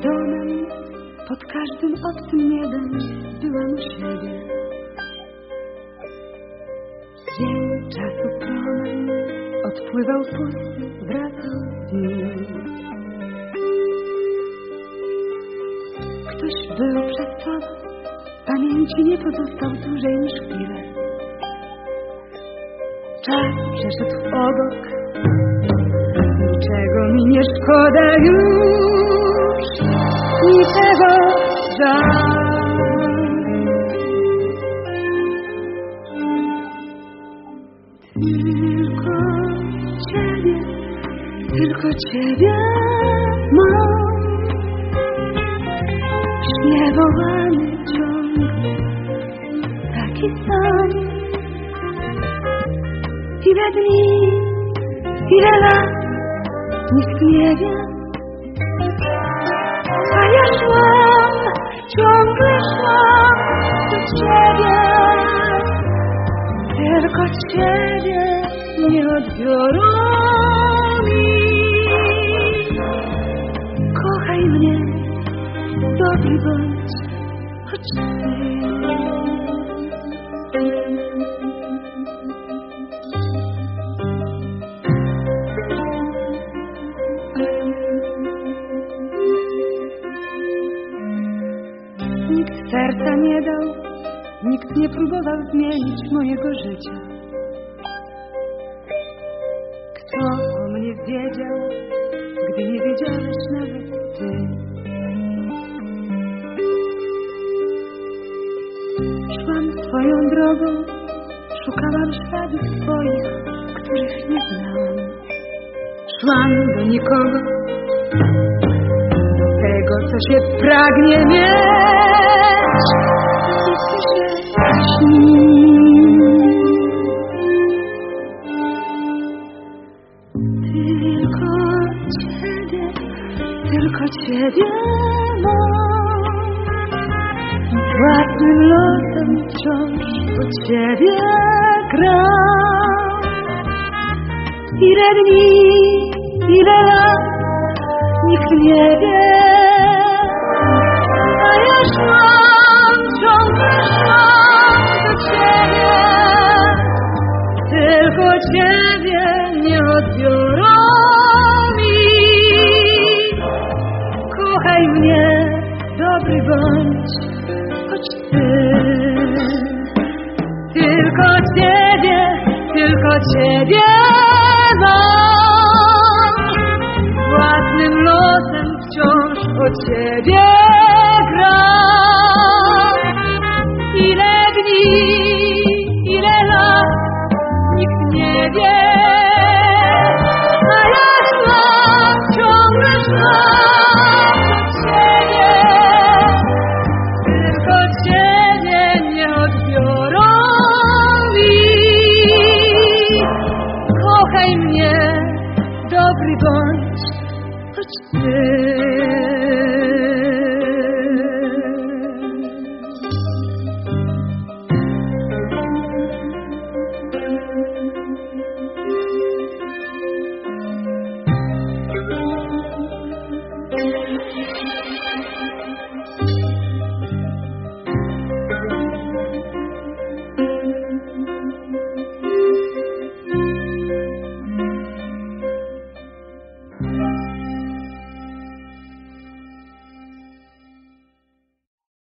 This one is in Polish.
domem, pod każdym obcym niebem byłam u siebie. Dzień czasu promen odpływał pusty, wracał dni. Ktoś był przed tobą, pamięci nie pozostał dłużej niż chwilę. Czas przeszedł obok, niczego mi nie szkoda już, niczego żal. Tylko ciebie mam, śniewowany ciągle, taki sam. Ile dni, ile lat, nikt nie wie, a ja szłam, ciągle szłam do ciebie. Tylko ciebie nie odbiorą mi. Kochaj mnie, dobry bądź, choć ty. Nikt serca nie dał, nikt nie próbował zmienić mojego życia. Kto o mnie wiedział, gdy nie wiedziałeś nawet ty? Szłam swoją drogą, szukałam śladów swoich, których nie znałam. Szłam do nikogo, do tego, co się pragnie mieć i co się śni. Tylko ciebie mam, własnym losem wciąż po ciebie gram. Ile dni, ile lat, nikt nie wie, a ja szłam, ciągle szłam do ciebie. Tylko ciebie nie odbiorą. Kochaj mnie, dobry bądź, choć ty. Tylko ciebie mam, własnym losem wciąż od ciebie